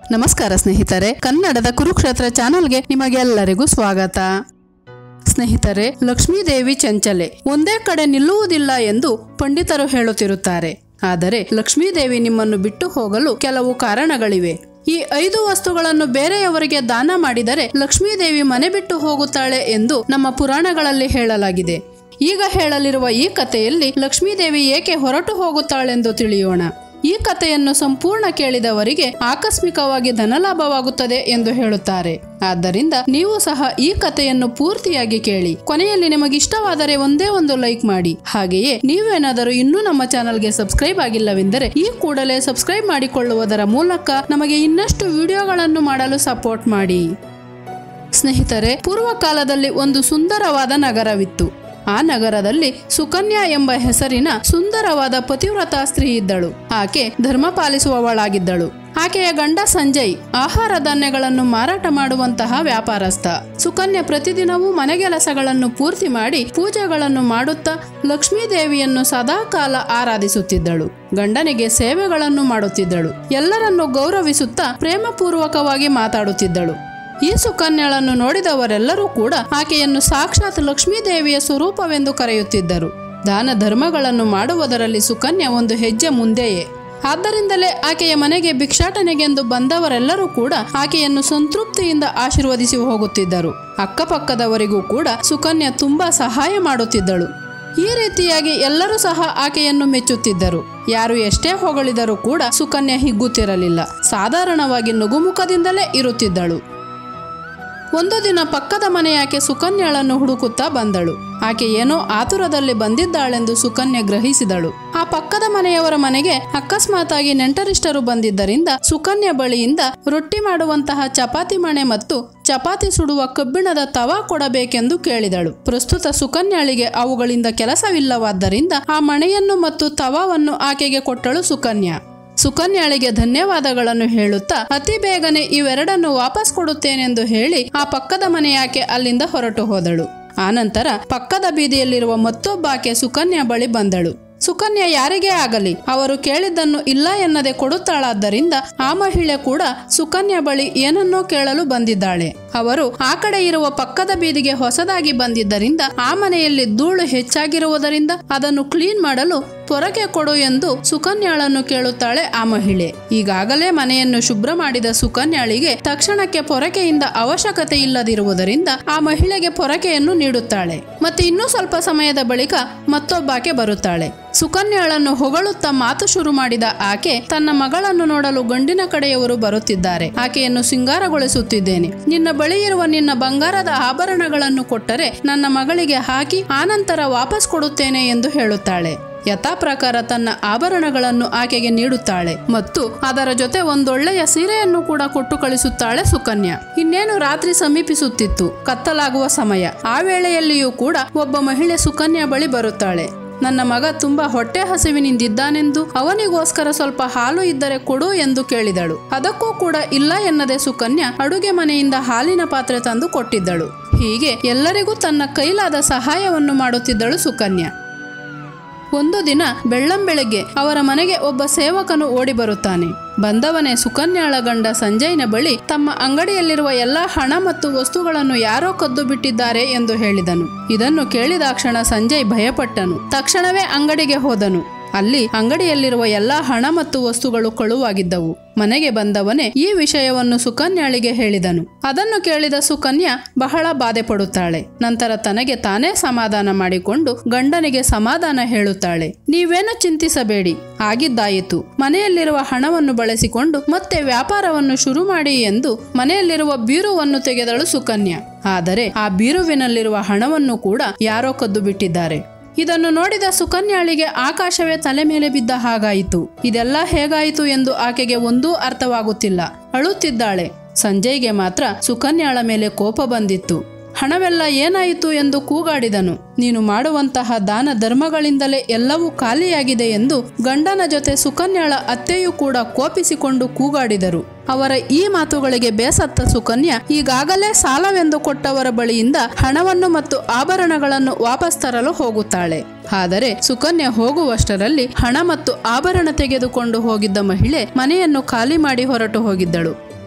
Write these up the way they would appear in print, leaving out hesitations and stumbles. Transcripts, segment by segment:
ನಮಸ್ಕಾರ ಸ್ನೇಹಿತರೆ, ಕನ್ನಡದ ಕುರುಕ್ಷೇತ್ರ ಚಾನೆಲ್ಗೆ ನಿಮಗೆಲ್ಲರಿಗೂ ಸ್ವಾಗತ. ಸ್ನೇಹಿತರೆ, ಲಕ್ಷ್ಮೀದೇವಿ ಚಂಚಲೆ, ಒಂದೇ ಕಡೆ ನಿಲ್ಲುವುದಿಲ್ಲ ಎಂದು ಪಂಡಿತರು ಹೇಳುತ್ತಿರುತ್ತಾರೆ. ಆದರೆ ಲಕ್ಷ್ಮೀದೇವಿ ನಿಮ್ಮನ್ನು ಬಿಟ್ಟು ಹೋಗಲು ಕೆಲವು ಕಾರಣಗಳಿವೆ. ಈ 5 ವಸ್ತುಗಳನ್ನು ಬೇರೆಯವರಿಗೆ ದಾನ ಮಾಡಿದರೆ ಲಕ್ಷ್ಮೀದೇವಿ ಮನೆ ಬಿಟ್ಟು ಹೋಗುತ್ತಾಳೆ ಎಂದು ನಮ್ಮ ಪುರಾಣಗಳಲ್ಲಿ ಹೇಳಲಾಗಿದೆ. ಈಗ ಹೇಳಲಿರುವ ಈ ಕಥೆಯಲ್ಲಿ ಲಕ್ಷ್ಮೀದೇವಿ ಏಕೆ ಹೊರಟು ಹೋಗುತ್ತಾಳೆಂದು ತಿಳಿಯೋಣ. ಈ ಕಥೆಯನ್ನು ಸಂಪೂರ್ಣ ಕೇಳಿದವರಿಗೆ ಆಕಸ್ಮಿಕವಾಗಿ ಧನಲಾಭವಾಗುತ್ತದೆ ಎಂದು ಹೇಳುತ್ತಾರೆ. ಆದ್ದರಿಂದ ನೀವು ಸಹ ಈ ಕಥೆಯನ್ನು ಪೂರ್ತಿಯಾಗಿ ಕೇಳಿ. ಕೊನೆಯಲ್ಲಿ ನಿಮಗಿಷ್ಟವಾದರೆ ಒಂದೇ ಒಂದು ಲೈಕ್ ಮಾಡಿ. ಹಾಗೆಯೇ ನೀವೇನಾದರೂ ಇನ್ನೂ ನಮ್ಮ ಚಾನಲ್ಗೆ ಸಬ್ಸ್ಕ್ರೈಬ್ ಆಗಿಲ್ಲವೆಂದರೆ ಈ ಕೂಡಲೇ ಸಬ್ಸ್ಕ್ರೈಬ್ ಮಾಡಿಕೊಳ್ಳುವುದರ ಮೂಲಕ ನಮಗೆ ಇನ್ನಷ್ಟು ವಿಡಿಯೋಗಳನ್ನು ಮಾಡಲು ಸಪೋರ್ಟ್ ಮಾಡಿ. ಸ್ನೇಹಿತರೆ, ಪೂರ್ವಕಾಲದಲ್ಲಿ ಒಂದು ಸುಂದರವಾದ ನಗರವಿತ್ತು. ಆ ನಗರದಲ್ಲಿ ಸುಕನ್ಯಾ ಎಂಬ ಹೆಸರಿನ ಸುಂದರವಾದ ಪತಿವ್ರತ ಸ್ತ್ರೀ ಇದ್ದಳು. ಆಕೆ ಧರ್ಮ ಪಾಲಿಸುವವಳಾಗಿದ್ದಳು. ಆಕೆಯ ಗಂಡ ಸಂಜಯ್ ಆಹಾರ ಧಾನ್ಯಗಳನ್ನು ಮಾರಾಟ ಮಾಡುವಂತಹ ವ್ಯಾಪಾರಸ್ಥ. ಸುಕನ್ಯಾ ಪ್ರತಿದಿನವೂ ಮನೆಗೆಲಸಗಳನ್ನು ಪೂರ್ತಿ ಮಾಡಿ ಪೂಜೆಗಳನ್ನು ಮಾಡುತ್ತಾ ಲಕ್ಷ್ಮೀದೇವಿಯನ್ನು ಸದಾಕಾಲ ಆರಾಧಿಸುತ್ತಿದ್ದಳು. ಗಂಡನಿಗೆ ಸೇವೆಗಳನ್ನು ಮಾಡುತ್ತಿದ್ದಳು. ಎಲ್ಲರನ್ನು ಗೌರವಿಸುತ್ತಾ ಪ್ರೇಮಪೂರ್ವಕವಾಗಿ ಮಾತಾಡುತ್ತಿದ್ದಳು. ಈ ಸುಕನ್ಯಳನ್ನು ನೋಡಿದವರೆಲ್ಲರೂ ಕೂಡ ಆಕೆಯನ್ನು ಸಾಕ್ಷಾತ್ ಲಕ್ಷ್ಮೀದೇವಿಯ ಸ್ವರೂಪವೆಂದು ಕರೆಯುತ್ತಿದ್ದರು. ದಾನ ಧರ್ಮಗಳನ್ನು ಮಾಡುವುದರಲ್ಲಿ ಸುಕನ್ಯಾ ಒಂದು ಹೆಜ್ಜೆ ಮುಂದೆಯೇ. ಆದ್ದರಿಂದಲೇ ಆಕೆಯ ಮನೆಗೆ ಭಿಕ್ಷಾಟನೆಗೆಂದು ಬಂದವರೆಲ್ಲರೂ ಕೂಡ ಆಕೆಯನ್ನು ಸಂತೃಪ್ತಿಯಿಂದ ಆಶೀರ್ವದಿಸಿ ಹೋಗುತ್ತಿದ್ದರು. ಅಕ್ಕಪಕ್ಕದವರಿಗೂ ಕೂಡ ಸುಕನ್ಯಾ ತುಂಬಾ ಸಹಾಯ ಮಾಡುತ್ತಿದ್ದಳು. ಈ ರೀತಿಯಾಗಿ ಎಲ್ಲರೂ ಸಹ ಆಕೆಯನ್ನು ಮೆಚ್ಚುತ್ತಿದ್ದರು. ಯಾರು ಎಷ್ಟೇ ಹೊಗಳಿದರೂ ಕೂಡ ಸುಕನ್ಯಾ ಹಿಗ್ಗುತ್ತಿರಲಿಲ್ಲ. ಸಾಧಾರಣವಾಗಿ ನಗುಮುಖದಿಂದಲೇ ಇರುತ್ತಿದ್ದಳು. ಒಂದು ದಿನ ಪಕ್ಕದ ಮನೆಯಾಕೆ ಸುಕನ್ಯಾಳನ್ನು ಹುಡುಕುತ್ತಾ ಬಂದಳು. ಆಕೆ ಏನೋ ಆತುರದಲ್ಲಿ ಬಂದಿದ್ದಾಳೆಂದು ಸುಕನ್ಯಾ ಗ್ರಹಿಸಿದಳು. ಆ ಪಕ್ಕದ ಮನೆಯವರ ಮನೆಗೆ ಅಕಸ್ಮಾತಾಗಿ ನೆಂಟರಿಷ್ಟರು ಬಂದಿದ್ದರಿಂದ ಸುಕನ್ಯಾ ಬಳಿಯಿಂದ ರೊಟ್ಟಿ ಮಾಡುವಂತಹ ಚಪಾತಿ ಮಣೆ ಮತ್ತು ಚಪಾತಿ ಸುಡುವ ಕಬ್ಬಿಣದ ತವಾ ಕೊಡಬೇಕೆಂದು ಕೇಳಿದಳು. ಪ್ರಸ್ತುತ ಸುಕನ್ಯಾಳಿಗೆ ಅವುಗಳಿಂದ ಕೆಲಸವಿಲ್ಲವಾದ್ದರಿಂದ ಆ ಮಣೆಯನ್ನು ಮತ್ತು ತವಾವನ್ನು ಆಕೆಗೆ ಕೊಟ್ಟಳು ಸುಕನ್ಯಾ. ಸುಕನ್ಯಾಳಿಗೆ ಧನ್ಯವಾದಗಳನ್ನು ಹೇಳುತ್ತಾ ಅತಿ ಬೇಗನೆ ಇವೆರಡನ್ನು ವಾಪಸ್ ಕೊಡುತ್ತೇನೆಂದು ಹೇಳಿ ಆ ಪಕ್ಕದ ಮನೆಯಾಕೆ ಅಲ್ಲಿಂದ ಹೊರಟು ಹೋದಳು. ಆನಂತರ ಪಕ್ಕದ ಬೀದಿಯಲ್ಲಿರುವ ಮತ್ತೊಬ್ಬಾಕೆ ಸುಕನ್ಯಾ ಬಳಿ ಬಂದಳು. ಸುಕನ್ಯಾ ಯಾರಿಗೇ ಆಗಲಿ ಅವರು ಕೇಳಿದ್ದನ್ನು ಇಲ್ಲ ಎನ್ನದೆ ಕೊಡುತ್ತಾಳಾದ್ದರಿಂದ ಆ ಮಹಿಳೆ ಕೂಡ ಸುಕನ್ಯಾ ಬಳಿ ಏನನ್ನೋ ಕೇಳಲು ಬಂದಿದ್ದಾಳೆ. ಅವರು ಆ ಕಡೆ ಇರುವ ಪಕ್ಕದ ಬೀದಿಗೆ ಹೊಸದಾಗಿ ಬಂದಿದ್ದರಿಂದ ಆ ಮನೆಯಲ್ಲಿ ಧೂಳು ಹೆಚ್ಚಾಗಿರುವುದರಿಂದ ಅದನ್ನು ಕ್ಲೀನ್ ಮಾಡಲು ಪೊರಕೆ ಕೊಡು ಎಂದು ಸುಕನ್ಯಾಳನ್ನು ಕೇಳುತ್ತಾಳೆ ಆ ಮಹಿಳೆ. ಈಗಾಗಲೇ ಮನೆಯನ್ನು ಶುಭ್ರ ಮಾಡಿದ ಸುಕನ್ಯಾಳಿಗೆ ತಕ್ಷಣಕ್ಕೆ ಪೊರಕೆಯಿಂದ ಅವಶ್ಯಕತೆ ಇಲ್ಲದಿರುವುದರಿಂದ ಆ ಮಹಿಳೆಗೆ ಪೊರಕೆಯನ್ನು ನೀಡುತ್ತಾಳೆ. ಮತ್ತೆ ಇನ್ನೂ ಸ್ವಲ್ಪ ಸಮಯದ ಬಳಿಕ ಮತ್ತೊಬ್ಬಾಕೆ ಬರುತ್ತಾಳೆ. ಸುಕನ್ಯಾಳನ್ನು ಹೊಗಳುತ್ತಾ ಮಾತು ಶುರು ಮಾಡಿದ ಆಕೆ ತನ್ನ ಮಗಳನ್ನು ನೋಡಲು ಗಂಡಿನ ಕಡೆಯವರು ಬರುತ್ತಿದ್ದಾರೆ. ಆಕೆಯನ್ನು ಸಿಂಗಾರಗೊಳಿಸುತ್ತಿದ್ದೇನೆ. ನಿನ್ನ ಬಳಿ ಇರುವ ನಿನ್ನ ಬಂಗಾರದ ಆಭರಣಗಳನ್ನು ಕೊಟ್ಟರೆ ನನ್ನ ಮಗಳಿಗೆ ಹಾಕಿ ಆನಂತರ ವಾಪಸ್ ಕೊಡುತ್ತೇನೆ ಎಂದು ಹೇಳುತ್ತಾಳೆ. ಯಥಾ ಪ್ರಕಾರ ತನ್ನ ಆಭರಣಗಳನ್ನು ಆಕೆಗೆ ನೀಡುತ್ತಾಳೆ ಮತ್ತು ಅದರ ಜೊತೆ ಒಂದೊಳ್ಳೆಯ ಸೀರೆಯನ್ನು ಕೂಡ ಕೊಟ್ಟು ಕಳಿಸುತ್ತಾಳೆ ಸುಕನ್ಯಾ. ಇನ್ನೇನು ರಾತ್ರಿ ಸಮೀಪಿಸುತ್ತಿತ್ತು, ಕತ್ತಲಾಗುವ ಸಮಯ. ಆ ವೇಳೆಯಲ್ಲಿಯೂ ಕೂಡ ಒಬ್ಬ ಮಹಿಳೆ ಸುಕನ್ಯಾ ಬಳಿ ಬರುತ್ತಾಳೆ. ನನ್ನ ಮಗ ತುಂಬಾ ಹೊಟ್ಟೆ ಹಸಿವಿನಿಂದಿದ್ದಾನೆಂದು ಅವನಿಗೋಸ್ಕರ ಸ್ವಲ್ಪ ಹಾಲು ಇದ್ದರೆ ಕೊಡು ಎಂದು ಕೇಳಿದಳು. ಅದಕ್ಕೂ ಕೂಡ ಇಲ್ಲ ಎನ್ನದೆ ಸುಕನ್ಯಾ ಅಡುಗೆ ಮನೆಯಿಂದ ಹಾಲಿನ ಪಾತ್ರೆ ತಂದು ಕೊಟ್ಟಿದ್ದಳು. ಹೀಗೆ ಎಲ್ಲರಿಗೂ ತನ್ನ ಕೈಲಾದ ಸಹಾಯವನ್ನು ಮಾಡುತ್ತಿದ್ದಳು ಸುಕನ್ಯಾ. ಒಂದು ದಿನ ಬೆಳ್ಳಂಬೆಳಗ್ಗೆ ಅವರ ಮನೆಗೆ ಒಬ್ಬ ಸೇವಕನು ಓಡಿ ಬರುತ್ತಾನೆ. ಬಂದವನೇ ಸುಕನ್ಯಾಳ ಗಂಡ ಸಂಜಯ್ನ ಬಳಿ ತಮ್ಮ ಅಂಗಡಿಯಲ್ಲಿರುವ ಎಲ್ಲಾ ಹಣ ಮತ್ತು ವಸ್ತುಗಳನ್ನು ಯಾರೋ ಕದ್ದು ಬಿಟ್ಟಿದ್ದಾರೆ ಎಂದು ಹೇಳಿದನು. ಇದನ್ನು ಕೇಳಿದಾಕ್ಷಣ ಸಂಜಯ್ ಭಯಪಟ್ಟನು. ತಕ್ಷಣವೇ ಅಂಗಡಿಗೆ ಹೋದನು. ಅಲ್ಲಿ ಅಂಗಡಿಯಲ್ಲಿರುವ ಎಲ್ಲಾ ಹಣ ಮತ್ತು ವಸ್ತುಗಳು ಕಳುವಾಗಿದ್ದವು. ಮನೆಗೆ ಬಂದವನೇ ಈ ವಿಷಯವನ್ನು ಸುಕನ್ಯಾಳಿಗೆ ಹೇಳಿದನು. ಅದನ್ನು ಕೇಳಿದ ಸುಕನ್ಯಾ ಬಹಳ ಬಾಧೆ ಪಡುತ್ತಾಳೆ. ನಂತರ ತನಗೆ ತಾನೇ ಸಮಾಧಾನ ಮಾಡಿಕೊಂಡು ಗಂಡನಿಗೆ ಸಮಾಧಾನ ಹೇಳುತ್ತಾಳೆ. ನೀವೇನು ಚಿಂತಿಸಬೇಡಿ, ಆಗಿದ್ದಾಯಿತು. ಮನೆಯಲ್ಲಿರುವ ಹಣವನ್ನು ಬಳಸಿಕೊಂಡು ಮತ್ತೆ ವ್ಯಾಪಾರವನ್ನು ಶುರು ಮಾಡಿ ಎಂದು ಮನೆಯಲ್ಲಿರುವ ಬೀರುವನ್ನು ತೆಗೆದಳು ಸುಕನ್ಯಾ. ಆದರೆ ಆ ಬೀರುವಿನಲ್ಲಿರುವ ಹಣವನ್ನು ಕೂಡ ಯಾರೋ ಕದ್ದು ಬಿಟ್ಟಿದ್ದಾರೆ. ಇದನ್ನು ನೋಡಿದ ಸುಕನ್ಯಾಳಿಗೆ ಆಕಾಶವೇ ತಲೆ ಮೇಲೆ ಬಿದ್ದ ಹಾಗಾಯಿತು. ಇದೆಲ್ಲ ಹೇಗಾಯಿತು ಎಂದು ಆಕೆಗೆ ಒಂದೂ ಅರ್ಥವಾಗುತ್ತಿಲ್ಲ. ಅಳುತ್ತಿದ್ದಾಳೆ. ಸಂಜಯ್ಗೆ ಮಾತ್ರ ಸುಕನ್ಯಾಳ ಮೇಲೆ ಕೋಪ ಬಂದಿತ್ತು. ಹಣವೆಲ್ಲ ಏನಾಯಿತು ಎಂದು ಕೂಗಾಡಿದನು. ನೀನು ಮಾಡುವಂತಹ ದಾನ ಧರ್ಮಗಳಿಂದಲೇ ಎಲ್ಲವೂ ಖಾಲಿಯಾಗಿದೆ ಎಂದು ಗಂಡನ ಜೊತೆ ಸುಕನ್ಯಾಳ ಅತ್ತೆಯೂ ಕೂಡ ಕೋಪಿಸಿಕೊಂಡು ಕೂಗಾಡಿದರು. ಅವರ ಈ ಮಾತುಗಳಿಗೆ ಬೇಸತ್ತ ಸುಕನ್ಯಾ ಈಗಾಗಲೇ ಸಾಲವೆಂದು ಕೊಟ್ಟವರ ಬಳಿಯಿಂದ ಹಣವನ್ನು ಮತ್ತು ಆಭರಣಗಳನ್ನು ವಾಪಸ್ ತರಲು ಹೋಗುತ್ತಾಳೆ. ಆದರೆ ಸುಕನ್ಯಾ ಹೋಗುವಷ್ಟರಲ್ಲಿ ಹಣ ಮತ್ತು ಆಭರಣ ತೆಗೆದುಕೊಂಡು ಹೋಗಿದ್ದ ಮಹಿಳೆ ಮನೆಯನ್ನು ಖಾಲಿ ಮಾಡಿ ಹೊರಟು ಹೋಗಿದ್ದಳು.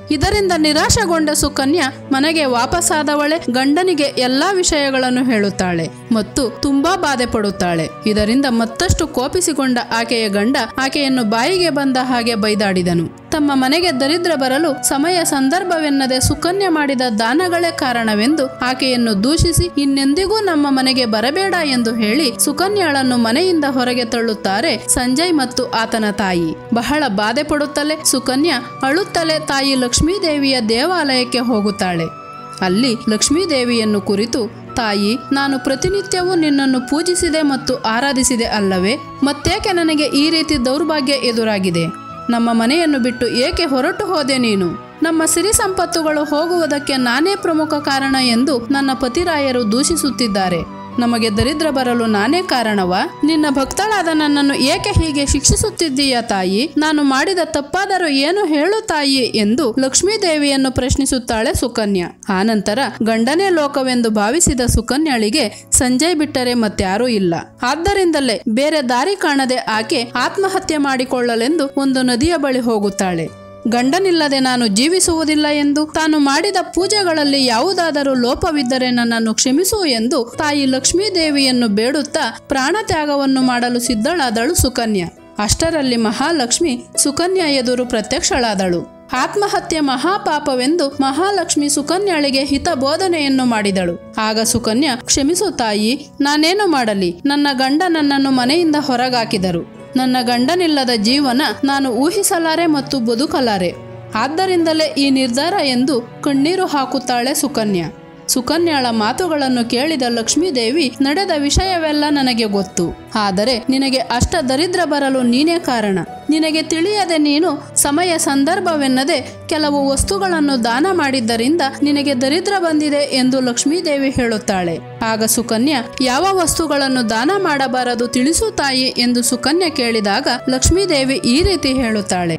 ಇದರಿಂದ ನಿರಾಶೆಗೊಂಡ ಸುಕನ್ಯಾ ಮನೆಗೆ ವಾಪಸ್ಸಾದವಳೆ ಗಂಡನಿಗೆ ಎಲ್ಲಾ ವಿಷಯಗಳನ್ನು ಹೇಳುತ್ತಾಳೆ ಮತ್ತು ತುಂಬಾ ಬಾಧೆ ಪಡುತ್ತಾಳೆ. ಇದರಿಂದ ಮತ್ತಷ್ಟು ಕೋಪಿಸಿಕೊಂಡ ಆಕೆಯ ಗಂಡ ಆಕೆಯನ್ನು ಬಾಯಿಗೆ ಬಂದ ಹಾಗೆ ಬೈದಾಡಿದನು. ತಮ್ಮ ಮನೆಗೆ ದರಿದ್ರ ಬರಲು ಸಮಯ ಸಂದರ್ಭವೆನ್ನದೆ ಸುಕನ್ಯಾ ಮಾಡಿದ ದಾನಗಳೇ ಕಾರಣವೆಂದು ಆಕೆಯನ್ನು ದೂಷಿಸಿ ಇನ್ನೆಂದಿಗೂ ನಮ್ಮ ಮನೆಗೆ ಬರಬೇಡ ಎಂದು ಹೇಳಿ ಸುಕನ್ಯಾಳನ್ನು ಮನೆಯಿಂದ ಹೊರಗೆ ತಳ್ಳುತ್ತಾರೆ ಸಂಜಯ್ ಮತ್ತು ಆತನ ತಾಯಿ. ಬಹಳ ಬಾಧೆ ಪಡುತ್ತಲೇ ಸುಕನ್ಯಾ ಅಳುತ್ತಲೇ ತಾಯಿ ಲಕ್ಷ್ಮೀದೇವಿಯ ದೇವಾಲಯಕ್ಕೆ ಹೋಗುತ್ತಾಳೆ. ಅಲ್ಲಿ ಲಕ್ಷ್ಮೀದೇವಿಯನ್ನು ಕುರಿತು, ತಾಯಿ, ನಾನು ಪ್ರತಿನಿತ್ಯವೂ ನಿನ್ನನ್ನು ಪೂಜಿಸಿದೆ ಮತ್ತು ಆರಾಧಿಸಿದೆ ಅಲ್ಲವೇ? ಮತ್ತೇಕೆ ನನಗೆ ಈ ರೀತಿ ದೌರ್ಭಾಗ್ಯ ಎದುರಾಗಿದೆ? ನಮ್ಮ ಮನೆಯನ್ನು ಬಿಟ್ಟು ಏಕೆ ಹೊರಟು ಹೋದೆ ನೀನು? ನಮ್ಮ ಸಿರಿ ಸಂಪತ್ತುಗಳು ಹೋಗುವುದಕ್ಕೆ ನಾನೇ ಪ್ರಮುಖ ಕಾರಣ ಎಂದು ನನ್ನ ಪತಿರಾಯರು ದೂಷಿಸುತ್ತಿದ್ದಾರೆ. ನಮಗೆ ದರಿದ್ರ ಬರಲು ನಾನೇ ಕಾರಣವಾ? ನಿನ್ನ ಭಕ್ತಳಾದ ನನ್ನನ್ನು ಏಕೆ ಹೀಗೆ ಶಿಕ್ಷಿಸುತ್ತಿದ್ದೀಯ ತಾಯಿ? ನಾನು ಮಾಡಿದ ತಪ್ಪಾದರೂ ಏನು ಹೇಳು ತಾಯಿ ಎಂದು ಲಕ್ಷ್ಮೀದೇವಿಯನ್ನು ಪ್ರಶ್ನಿಸುತ್ತಾಳೆ ಸುಕನ್ಯಾ. ಆನಂತರ ಗಂಡನೇ ಲೋಕವೆಂದು ಭಾವಿಸಿದ ಸುಕನ್ಯಾಳಿಗೆ ಸಂಜಯ್ ಬಿಟ್ಟರೆ ಮತ್ಯಾರೂ ಇಲ್ಲ. ಆದ್ದರಿಂದಲೇ ಬೇರೆ ದಾರಿ ಕಾಣದೆ ಆಕೆ ಆತ್ಮಹತ್ಯೆ ಮಾಡಿಕೊಳ್ಳಲೆಂದು ಒಂದು ನದಿಯ ಬಳಿ ಹೋಗುತ್ತಾಳೆ. ಗಂಡನಿಲ್ಲದೆ ನಾನು ಜೀವಿಸುವುದಿಲ್ಲ ಎಂದು, ತಾನು ಮಾಡಿದ ಪೂಜೆಗಳಲ್ಲಿ ಯಾವುದಾದರೂ ಲೋಪವಿದ್ದರೆ ನನ್ನನ್ನು ಕ್ಷಮಿಸು ಎಂದು ತಾಯಿ ಲಕ್ಷ್ಮೀದೇವಿಯನ್ನು ಬೇಡುತ್ತಾ ಪ್ರಾಣತ್ಯಾಗವನ್ನು ಮಾಡಲು ಸಿದ್ಧಳಾದಳು ಸುಕನ್ಯಾ. ಅಷ್ಟರಲ್ಲಿ ಮಹಾಲಕ್ಷ್ಮಿ ಸುಕನ್ಯಾ ಎದುರು ಪ್ರತ್ಯಕ್ಷಳಾದಳು. ಆತ್ಮಹತ್ಯೆ ಮಹಾಪಾಪವೆಂದು ಮಹಾಲಕ್ಷ್ಮಿ ಸುಕನ್ಯಾಳಿಗೆ ಹಿತಬೋಧನೆಯನ್ನು ಮಾಡಿದಳು. ಆಗ ಸುಕನ್ಯಾ, ಕ್ಷಮಿಸು ತಾಯಿ, ನಾನೇನು ಮಾಡಲಿ? ನನ್ನ ಗಂಡ ನನ್ನನ್ನು ಮನೆಯಿಂದ ಹೊರಗಾಕಿದರು. ನನ್ನ ಗಂಡನಿಲ್ಲದ ಜೀವನ ನಾನು ಊಹಿಸಲಾರೆ ಮತ್ತು ಬದುಕಲಾರೆ. ಆದ್ದರಿಂದಲೇ ಈ ನಿರ್ಧಾರ ಎಂದು ಕಣ್ಣೀರು ಹಾಕುತ್ತಾಳೆ ಸುಕನ್ಯಾ. ಸುಕನ್ಯಾಳ ಮಾತುಗಳನ್ನು ಕೇಳಿದ ಲಕ್ಷ್ಮೀದೇವಿ, ನಡೆದ ವಿಷಯವೆಲ್ಲ ನನಗೆ ಗೊತ್ತು. ಆದರೆ ನಿನಗೆ ಅಷ್ಟ ದರಿದ್ರ ಬರಲು ನೀನೇ ಕಾರಣ. ನಿನಗೆ ತಿಳಿಯದೆ ನೀನು ಸಮಯ ಸಂದರ್ಭವೆನ್ನದೆ ಕೆಲವು ವಸ್ತುಗಳನ್ನು ದಾನ ಮಾಡಿದ್ದರಿಂದ ನಿನಗೆ ದರಿದ್ರ ಬಂದಿದೆ ಎಂದು ಲಕ್ಷ್ಮೀದೇವಿ ಹೇಳುತ್ತಾಳೆ. ಆಗ ಸುಕನ್ಯಾ, ಯಾವ ವಸ್ತುಗಳನ್ನು ದಾನ ಮಾಡಬಾರದು ತಿಳಿಸು ತಾಯಿ ಎಂದು ಸುಕನ್ಯಾ ಕೇಳಿದಾಗ ಲಕ್ಷ್ಮೀದೇವಿ ಈ ರೀತಿ ಹೇಳುತ್ತಾಳೆ.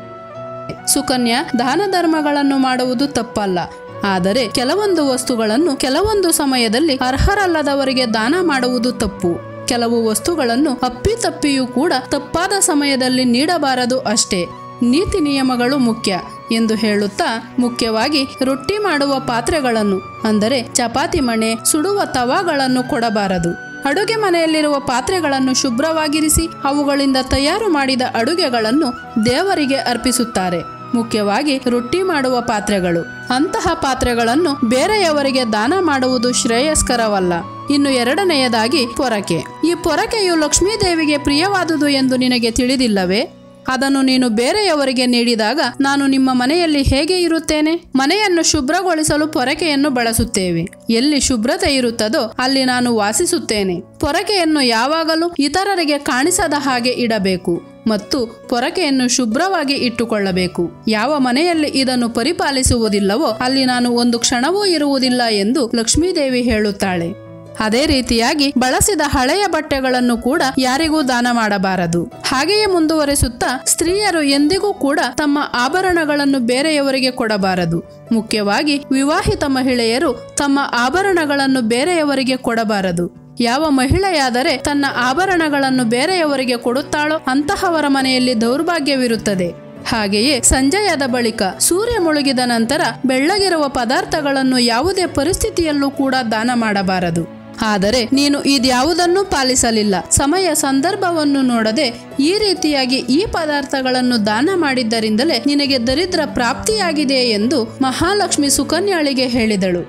ಸುಕನ್ಯಾ, ದಾನ ಧರ್ಮಗಳನ್ನು ಮಾಡುವುದು ತಪ್ಪಲ್ಲ. ಆದರೆ ಕೆಲವೊಂದು ವಸ್ತುಗಳನ್ನು ಕೆಲವೊಂದು ಸಮಯದಲ್ಲಿ ಅರ್ಹರಲ್ಲದವರಿಗೆ ದಾನ ಮಾಡುವುದು ತಪ್ಪು. ಕೆಲವು ವಸ್ತುಗಳನ್ನು ಅಪ್ಪಿತಪ್ಪಿಯೂ ಕೂಡ ತಪ್ಪಾದ ಸಮಯದಲ್ಲಿ ನೀಡಬಾರದು ಅಷ್ಟೇ. ನೀತಿ ನಿಯಮಗಳು ಮುಖ್ಯ ಎಂದು ಹೇಳುತ್ತಾ, ಮುಖ್ಯವಾಗಿ ರೊಟ್ಟಿ ಮಾಡುವ ಪಾತ್ರೆಗಳನ್ನು ಅಂದರೆ ಚಪಾತಿ ಮಣೆ, ಸುಡುವ ತವಾಗಳನ್ನು ಕೊಡಬಾರದು. ಅಡುಗೆ ಮನೆಯಲ್ಲಿರುವ ಪಾತ್ರೆಗಳನ್ನು ಶುಭ್ರವಾಗಿರಿಸಿ ಅವುಗಳಿಂದ ತಯಾರು ಮಾಡಿದ ಅಡುಗೆಗಳನ್ನು ದೇವರಿಗೆ ಅರ್ಪಿಸುತ್ತಾರೆ. ಮುಖ್ಯವಾಗಿ ರೊಟ್ಟಿ ಮಾಡುವ ಪಾತ್ರೆಗಳು. ಅಂತಹ ಪಾತ್ರೆಗಳನ್ನು ಬೇರೆಯವರಿಗೆ ದಾನ ಮಾಡುವುದು ಶ್ರೇಯಸ್ಕರವಲ್ಲ. ಇನ್ನು ಎರಡನೆಯದಾಗಿ ಪೊರಕೆ. ಈ ಪೊರಕೆಯು ಲಕ್ಷ್ಮೀದೇವಿಗೆ ಪ್ರಿಯವಾದುದು ಎಂದು ನಿನಗೆ ತಿಳಿದಿಲ್ಲವೇ? ಅದನ್ನು ನೀನು ಬೇರೆಯವರಿಗೆ ನೀಡಿದಾಗ ನಾನು ನಿಮ್ಮ ಮನೆಯಲ್ಲಿ ಹೇಗೆ ಇರುತ್ತೇನೆ? ಮನೆಯನ್ನು ಶುಭ್ರಗೊಳಿಸಲು ಪೊರಕೆಯನ್ನು ಬಳಸುತ್ತೇವೆ. ಎಲ್ಲಿ ಶುಭ್ರತೆ ಇರುತ್ತದೋ ಅಲ್ಲಿ ನಾನು ವಾಸಿಸುತ್ತೇನೆ. ಪೊರಕೆಯನ್ನು ಯಾವಾಗಲೂ ಇತರರಿಗೆ ಕಾಣಿಸದ ಹಾಗೆ ಇಡಬೇಕು ಮತ್ತು ಪೊರಕೆಯನ್ನು ಶುಭ್ರವಾಗಿ ಇಟ್ಟುಕೊಳ್ಳಬೇಕು. ಯಾವ ಮನೆಯಲ್ಲಿ ಇದನ್ನು ಪರಿಪಾಲಿಸುವುದಿಲ್ಲವೋ ಅಲ್ಲಿ ನಾನು ಒಂದು ಕ್ಷಣವೂ ಇರುವುದಿಲ್ಲ ಎಂದು ಲಕ್ಷ್ಮೀದೇವಿ ಹೇಳುತ್ತಾಳೆ. ಅದೇ ರೀತಿಯಾಗಿ ಬಳಸಿದ ಹಳೆಯ ಬಟ್ಟೆಗಳನ್ನು ಕೂಡ ಯಾರಿಗೂ ದಾನ ಮಾಡಬಾರದು. ಹಾಗೆಯೇ ಮುಂದುವರೆಸುತ್ತಾ, ಸ್ತ್ರೀಯರು ಎಂದಿಗೂ ಕೂಡ ತಮ್ಮ ಆಭರಣಗಳನ್ನು ಬೇರೆಯವರಿಗೆ ಕೊಡಬಾರದು. ಮುಖ್ಯವಾಗಿ ವಿವಾಹಿತ ಮಹಿಳೆಯರು ತಮ್ಮ ಆಭರಣಗಳನ್ನು ಬೇರೆಯವರಿಗೆ ಕೊಡಬಾರದು. ಯಾವ ಮಹಿಳೆಯಾದರೆ ತನ್ನ ಆಭರಣಗಳನ್ನು ಬೇರೆಯವರಿಗೆ ಕೊಡುತ್ತಾಳೋ ಅಂತಹವರ ಮನೆಯಲ್ಲಿ ದೌರ್ಭಾಗ್ಯವಿರುತ್ತದೆ. ಹಾಗೆಯೇ ಸಂಜೆಯಾದ ಬಳಿಕ ಸೂರ್ಯ ಮುಳುಗಿದ ನಂತರ ಬೆಳ್ಳಗಿರುವ ಪದಾರ್ಥಗಳನ್ನು ಯಾವುದೇ ಪರಿಸ್ಥಿತಿಯಲ್ಲೂ ಕೂಡ ದಾನ ಮಾಡಬಾರದು. ಆದರೆ ನೀನು ಇದ್ಯಾವುದನ್ನೂ ಪಾಲಿಸಲಿಲ್ಲ. ಸಮಯ ಸಂದರ್ಭವನ್ನು ನೋಡದೆ ಈ ರೀತಿಯಾಗಿ ಈ ಪದಾರ್ಥಗಳನ್ನು ದಾನ ಮಾಡಿದ್ದರಿಂದಲೇ ನಿನಗೆ ದರಿದ್ರ ಪ್ರಾಪ್ತಿಯಾಗಿದೆ ಎಂದು ಮಹಾಲಕ್ಷ್ಮಿ ಸುಕನ್ಯಾಳಿಗೆ ಹೇಳಿದಳು.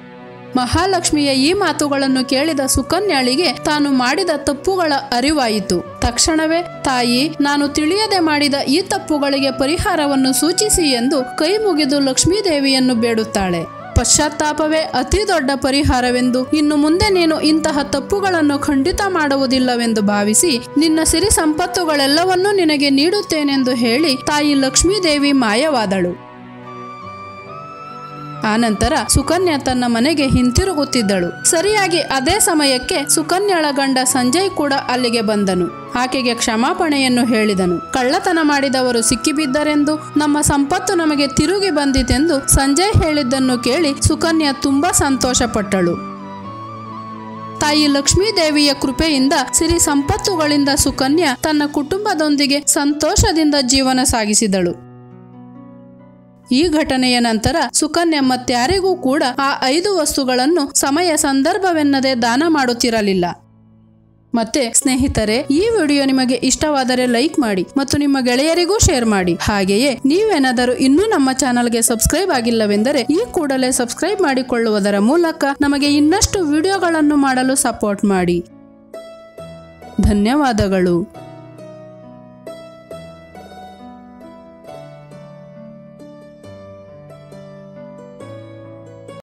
ಮಹಾಲಕ್ಷ್ಮಿಯ ಈ ಮಾತುಗಳನ್ನು ಕೇಳಿದ ಸುಕನ್ಯಾಳಿಗೆ ತಾನು ಮಾಡಿದ ತಪ್ಪುಗಳ ಅರಿವಾಯಿತು. ತಕ್ಷಣವೇ, ತಾಯಿ, ನಾನು ತಿಳಿಯದೆ ಮಾಡಿದ ಈ ತಪ್ಪುಗಳಿಗೆ ಪರಿಹಾರವನ್ನು ಸೂಚಿಸಿ ಎಂದು ಕೈ ಮುಗಿದು ಲಕ್ಷ್ಮೀದೇವಿಯನ್ನು ಬೇಡುತ್ತಾಳೆ. ಪಶ್ಚಾತ್ತಾಪವೇ ಅತಿ ದೊಡ್ಡ ಪರಿಹಾರವೆಂದು, ಇನ್ನು ಮುಂದೆ ನೀನು ಇಂತಹ ತಪ್ಪುಗಳನ್ನು ಖಂಡಿತ ಮಾಡುವುದಿಲ್ಲವೆಂದು ಭಾವಿಸಿ ನಿನ್ನ ಸಿರಿ ಸಂಪತ್ತುಗಳೆಲ್ಲವನ್ನೂ ನಿನಗೆ ನೀಡುತ್ತೇನೆಂದು ಹೇಳಿ ತಾಯಿ ಲಕ್ಷ್ಮೀದೇವಿ ಮಾಯವಾದಳು. ಆನಂತರ ಸುಕನ್ಯಾ ತನ್ನ ಮನೆಗೆ ಹಿಂತಿರುಗುತ್ತಿದ್ದಳು. ಸರಿಯಾಗಿ ಅದೇ ಸಮಯಕ್ಕೆ ಸುಕನ್ಯಾಳ ಗಂಡ ಸಂಜಯ್ ಕೂಡ ಅಲ್ಲಿಗೆ ಬಂದನು. ಆಕೆಗೆ ಕ್ಷಮಾಪಣೆಯನ್ನು ಹೇಳಿದನು. ಕಳ್ಳತನ ಮಾಡಿದವರು ಸಿಕ್ಕಿಬಿದ್ದರೆಂದು, ನಮ್ಮ ಸಂಪತ್ತು ನಮಗೆ ತಿರುಗಿ ಬಂದಿತೆಂದು ಸಂಜಯ್ ಹೇಳಿದ್ದನ್ನು ಕೇಳಿ ಸುಕನ್ಯಾ ತುಂಬಾ ಸಂತೋಷಪಟ್ಟಳು. ತಾಯಿ ಲಕ್ಷ್ಮೀದೇವಿಯ ಕೃಪೆಯಿಂದ ಸಿರಿ ಸಂಪತ್ತುಗಳಿಂದ ಸುಕನ್ಯಾ ತನ್ನ ಕುಟುಂಬದೊಂದಿಗೆ ಸಂತೋಷದಿಂದ ಜೀವನ ಸಾಗಿಸಿದಳು. ಈ ಘಟನೆಯ ನಂತರ ಸುಕನ್ಯಾ ಮತ್ಯಾರಿಗೂ ಕೂಡ ಆ 5 ವಸ್ತುಗಳನ್ನು ಸಮಯ ಸಂದರ್ಭವೆನ್ನದೆ ದಾನ ಮಾಡುತ್ತಿರಲಿಲ್ಲ. ಮತ್ತೆ ಸ್ನೇಹಿತರೆ, ಈ ವಿಡಿಯೋ ನಿಮಗೆ ಇಷ್ಟವಾದರೆ ಲೈಕ್ ಮಾಡಿ ಮತ್ತು ನಿಮ್ಮ ಗೆಳೆಯರಿಗೂ ಶೇರ್ ಮಾಡಿ. ಹಾಗೆಯೇ ನೀವೇನಾದರೂ ಇನ್ನೂ ನಮ್ಮ ಚಾನಲ್ಗೆ ಸಬ್ಸ್ಕ್ರೈಬ್ ಆಗಿಲ್ಲವೆಂದರೆ ಈ ಕೂಡಲೇ ಸಬ್ಸ್ಕ್ರೈಬ್ ಮಾಡಿಕೊಳ್ಳುವುದರ ಮೂಲಕ ನಮಗೆ ಇನ್ನಷ್ಟು ವಿಡಿಯೋಗಳನ್ನು ಮಾಡಲು ಸಪೋರ್ಟ್ ಮಾಡಿ. ಧನ್ಯವಾದಗಳು.